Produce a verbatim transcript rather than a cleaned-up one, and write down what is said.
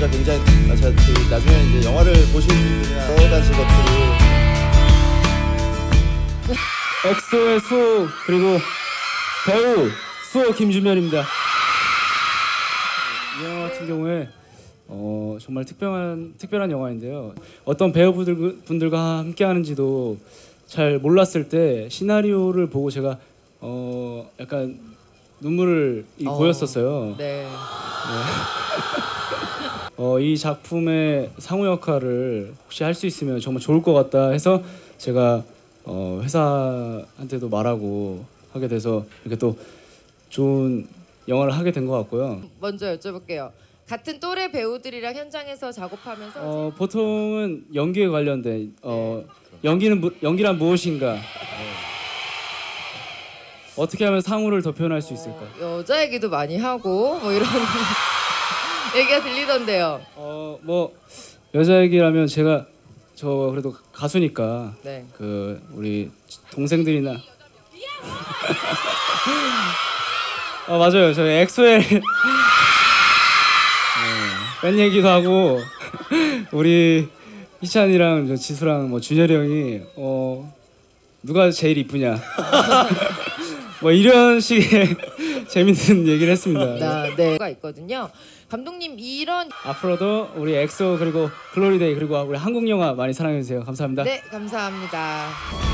제가 굉장히 아, 제가 그 나중에 이제 영화를 보신 분들이나 여러 가지 것들이 엑소의 수호 그리고 배우 수호 김준현입니다. 이 영화 같은 경우에 어, 정말 특별한 특별한 영화인데요. 어떤 배우분들 분들과 함께 하는지도 잘 몰랐을 때 시나리오를 보고 제가 어, 약간 눈물을 어, 보였었어요. 네. 네. 어, 이 작품의 상우 역할을 혹시 할 수 있으면 정말 좋을 것 같다 해서 제가 어, 회사한테도 말하고 하게 돼서 이렇게 또 좋은 영화를 하게 된 것 같고요. 먼저 여쭤볼게요. 같은 또래 배우들이랑 현장에서 작업하면서 어, 보통은 연기에 관련된 어, 네. 연기는 무, 연기란 무엇인가? 네. 어떻게 하면 상우를 더 표현할 수 있을까? 어, 여자 얘기도 많이 하고 뭐 이런 얘기가 들리던데요. 어, 뭐 여자 얘기라면 제가 저 그래도 가수니까 네. 그 우리 동생들이나 아 맞아요. 저희 엑소엘 네, 팬 얘기도 하고 우리 희찬이랑 저 지수랑 뭐 준열이 형이 어 누가 제일 이쁘냐 뭐 이런 식의 재밌는 얘기를 했습니다. 아, 네. 가 있거든요. 감독님 이런 앞으로도 우리 엑소 그리고 글로리데이 그리고 우리 한국 영화 많이 사랑해 주세요. 감사합니다. 네, 감사합니다.